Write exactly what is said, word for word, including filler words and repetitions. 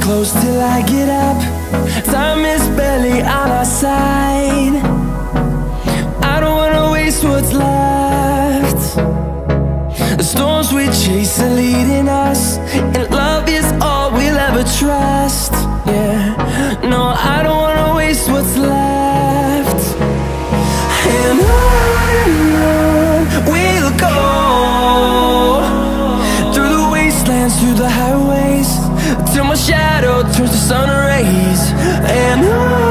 close till I get up. Time is barely on our side. I don't wanna waste what's left. The storms we chase are leading us, and love is all we'll ever trust. Yeah, no, I don't wanna waste what's left. And on and on we'll go, through the wastelands, through the highways, till my shadow turns to sun rays. And on